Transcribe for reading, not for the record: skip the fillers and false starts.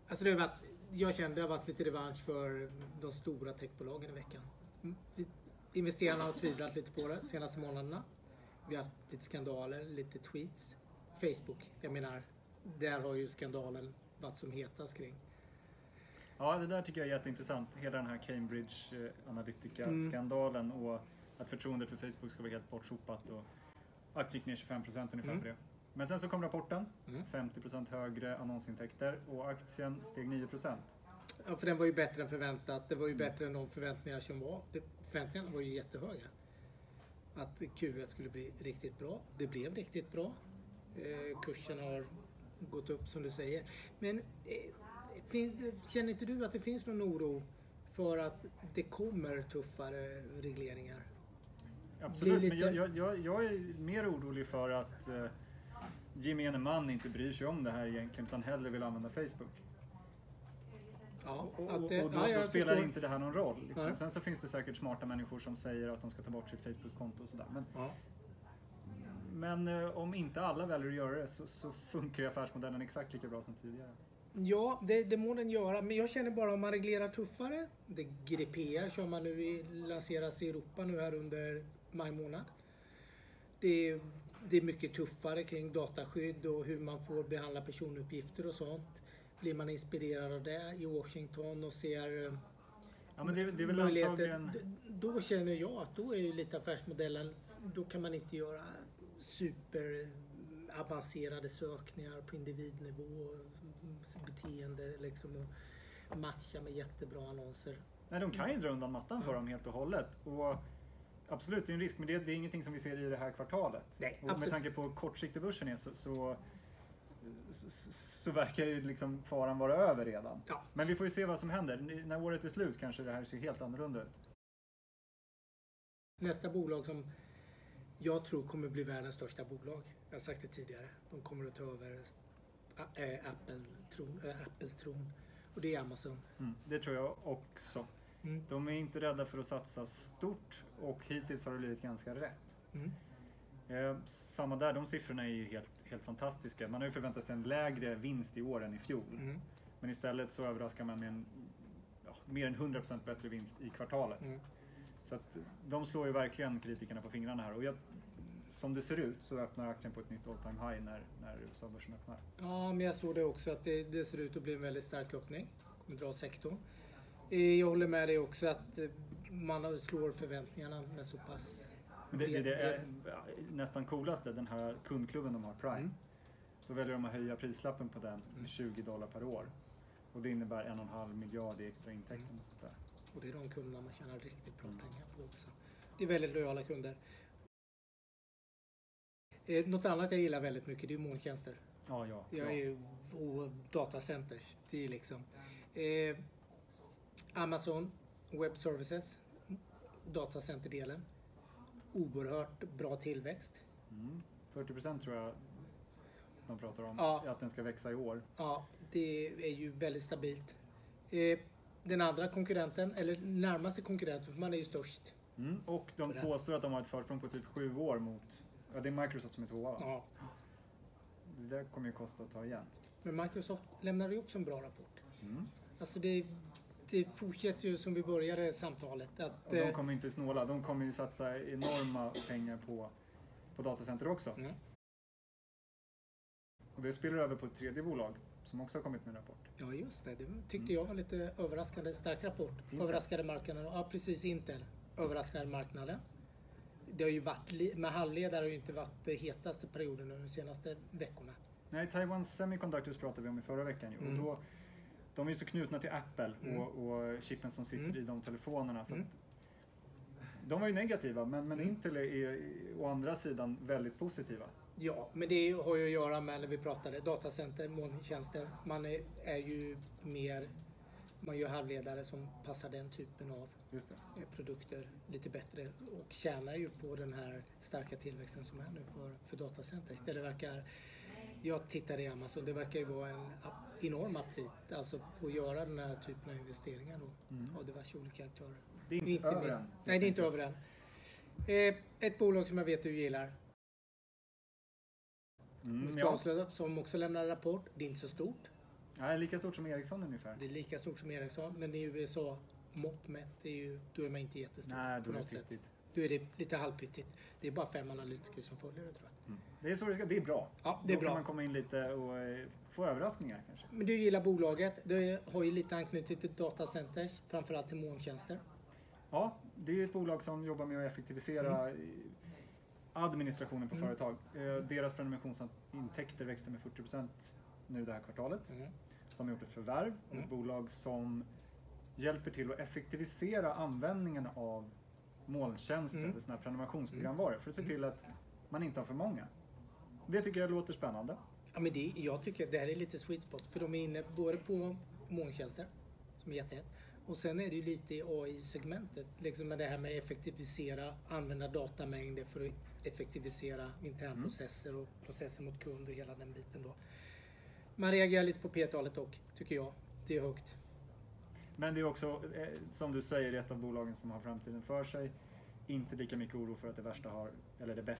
Alltså jag kände att det har varit lite revansch för de stora techbolagen i veckan. Investerarna har tvivlat lite på det senaste månaderna. Vi har haft lite skandaler, lite tweets. Facebook, jag menar, där har ju skandalen varit som hetast kring. Ja, det där tycker jag är jätteintressant. Hela den här Cambridge Analytica-skandalen och att förtroendet för Facebook ska vara helt bortsopat och aktien gick ner 25% ungefär på det. Men sen så kom rapporten, 50% högre annonsintäkter och aktien steg 9%. Ja, för den var ju bättre än förväntat. Det var ju bättre än de förväntningar som var. Förväntningarna var ju jättehöga. Att Q1 skulle bli riktigt bra. Det blev riktigt bra. Kursen har gått upp som du säger. Men känner inte du att det finns någon oro för att det kommer tuffare regleringar? Absolut, men jag är mer orolig för att gemene man inte bryr sig om det här egentligen utan hellre vill använda Facebook. Ja, och då spelar inte det här någon roll. Liksom. Sen så finns det säkert smarta människor som säger att de ska ta bort sitt Facebook-konto och sådär. Men om inte alla väljer att göra det så funkar ju affärsmodellen exakt lika bra som tidigare. Ja, det må den göra. Men jag känner bara om man reglerar tuffare. Det GDPR som man nu lanseras i Europa nu här under maj månad. Det är mycket tuffare kring dataskydd och hur man får behandla personuppgifter och sånt. Blir man inspirerad av det i Washington och ser ja, men det är väl antagligen... Då känner jag att då är ju lite affärsmodellen, då kan man inte göra superavancerade sökningar på individnivå, beteende liksom och matcha med jättebra annonser. Nej, de kan ju dra undan mattan för dem helt och hållet. Och absolut, det är en risk, men det är ingenting som vi ser i det här kvartalet. Nej, och med tanke på kortsiktig börsen är så verkar ju liksom faran vara över redan. Ja. Men vi får ju se vad som händer. När året är slut kanske det här ser helt annorlunda ut. Nästa bolag som jag tror kommer bli världens största bolag. Jag har sagt det tidigare. De kommer att ta över Apples tron. Och det är Amazon. Det tror jag också. De är inte rädda för att satsa stort och hittills har det blivit ganska rätt. Samma där, de siffrorna är ju helt fantastiska. Man har ju förväntat sig en lägre vinst i år än i fjol. Men istället så överraskar man med mer än 100% bättre vinst i kvartalet. Så att de slår ju verkligen kritikerna på fingrarna här. Och som det ser ut så öppnar aktien på ett nytt all time high när USA-börsen öppnar. Ja, men jag såg det också att det ser ut att bli en väldigt stark öppning. Kommer dra sektorn. Jag håller med dig också att man slår förväntningarna med så pass... Det är nästan coolaste, den här kundklubben de har, Prime. Då väljer de att höja prislappen på den med $20 per år. Och det innebär 1,5 miljard i extra intäkter. Och sånt där. Och det är de kunderna man tjänar riktigt bra pengar på också. Det är väldigt lojala kunder. Något annat jag gillar väldigt mycket, det är molntjänster. Ja. Jag är ju datacenters. Det är liksom Amazon Web Services, datacenterdelen. Oerhört bra tillväxt. 40% tror jag de pratar om att den ska växa i år. Ja, det är ju väldigt stabilt. Den andra konkurrenten, eller närmaste konkurrenten, för man är ju störst. Och de påstår att de har ett försprång på typ 7 år mot... Ja, det är Microsoft som är 2. Ja. Det där kommer ju kosta att ta igen. Men Microsoft lämnar ju också en bra rapport. Alltså det fortsätter ju som vi började samtalet. Att, de kommer inte snåla. De kommer ju satsa enorma pengar på datacenter också. Och det spelar över på ett tredje bolag som också har kommit med en rapport. Ja, just det. Det tyckte jag var lite överraskande. Stark rapport. Överraskade marknaden. Ja, precis. Intel. Överraskade marknaden. Det har ju varit, med halvledare har ju inte varit det hetaste perioden de senaste veckorna. Nej, Taiwan Semiconductors pratade vi om i förra veckan ju. Och då, de är ju så knutna till Apple och chippen som sitter i de telefonerna. Så att de var ju negativa, men Intel är å andra sidan väldigt positiva. Ja, men det har ju att göra med, när vi pratade, datacenter, molntjänster. Man är ju mer... Man gör halvledare som passar den typen av produkter lite bättre och tjänar ju på den här starka tillväxten som är nu för datacenters. Det verkar, jag tittar i Amazon, det verkar ju vara en enorm aptit alltså på att göra den här typen av investeringar av diverse olika aktörer. Det är inte över än. Nej, det är inte över än. Ett bolag som jag vet du gillar. Som också lämnar en rapport. Det är inte så stort. Ja, lika stort som Ericsson ungefär. Det är lika stort som Ericsson, men i USA mått mätt, då är man inte jättestor. Nej, på något sätt. Då är det lite halvpyttigt. Det är bara 5 analytiker som följer det, tror jag. Mm. Det är så det är bra. Ja, det är då bra. Kan man komma in lite och få överraskningar kanske. Men du gillar bolaget. Det har ju lite anknutit till datacenters, framförallt till molntjänster. Ja, det är ett bolag som jobbar med att effektivisera administrationen på företag. Deras prenumerationsintäkter växte med 40% nu det här kvartalet. De har gjort ett förvärv av ett bolag som hjälper till att effektivisera användningen av molntjänster för sådana här prenumerationsprogramvaror för att se till att man inte har för många. Det tycker jag låter spännande. Ja, men jag tycker att det här är lite sweet spot, för de är inne både på molntjänster som är jättehett, och sen är det ju lite i AI-segmentet, liksom med det här med effektivisera, använda datamängder för att effektivisera internprocesser och processer mot kund och hela den biten då. Man reagerar lite på P-talet dock, tycker jag. Det är högt. Men det är också, som du säger, ett av bolagen som har framtiden för sig. Inte lika mycket oro för att det bästa